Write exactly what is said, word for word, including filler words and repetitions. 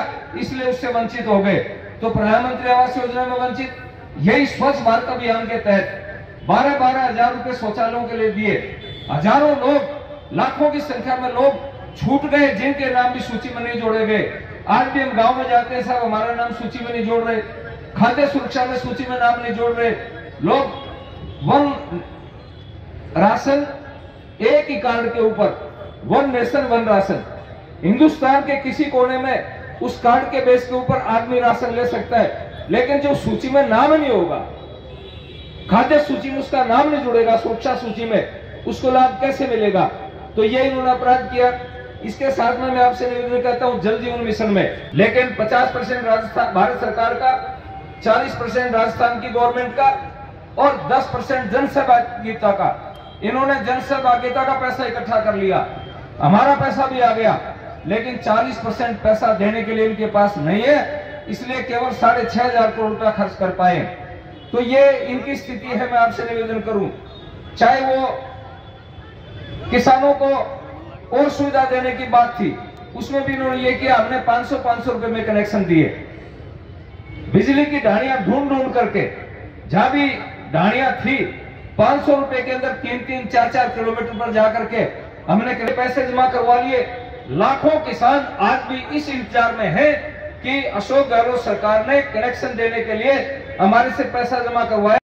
इसलिए उससे वंचित हो गए। तो प्रधानमंत्री आवास योजना में वंचित, यही स्वच्छ भारत अभियान के तहत बारह बारह हजार रुपए शौचालयों के लिए दिए। हजारों लोग, लाखों की संख्या में लोग छूट गए जिनके नाम भी सूची में नहीं जोड़े गए। आज भी हम गांव में जाते हैं, साहब हमारा नाम सूची में नहीं जोड़ रहे, खाद्य सुरक्षा में सूची में नाम नहीं जोड़ रहे लोग। वन राशन, एक ही कार्ड के ऊपर one nation one ration, Hindustan के किसी कोने में उस कार्ड के बेस के ऊपर आदमी राशन ले सकता है, लेकिन जो सूची में नाम नहीं होगा, खाद्य सूची में उसका नाम नहीं जुड़ेगा, सुरक्षा सूची में, उसको लाभ कैसे मिलेगा? तो ये इन्होंने अपराध किया। इसके साथ में मैं आपसे निवेदन करता हूं, जल जीवन मिशन में लेकिन पचास परसेंट राजस्थान भारत सरकार का, चालीस परसेंट राजस्थान की गवर्नमेंट का और दस परसेंट जन सहभागिता का। इन्होंने जन सहभागिता का पैसा इकट्ठा कर लिया, हमारा पैसा भी आ गया, लेकिन चालीस परसेंट पैसा देने के लिए इनके पास नहीं है, इसलिए केवल साढ़े छह हजार करोड़ रुपया खर्च कर पाए। तो ये इनकी स्थिति है। मैं आपसे निवेदन करूं, चाहे वो किसानों को और सुविधा देने की बात थी, उसमें भी इन्होंने ये किया, हमने पांच सौ पांच सौ रुपए में कनेक्शन दिए। बिजली की ढाणियां ढूंढ ढूंढ करके, जहां भी ढाणियां थी, पांच सौ रुपए के अंदर तीन तीन चार चार किलोमीटर पर जाकर के हमने पैसे जमा करवा लिए। लाखों किसान आज भी इस इंतजार में है कि अशोक गहलोत सरकार ने कनेक्शन देने के लिए हमारे से पैसा जमा करवाया।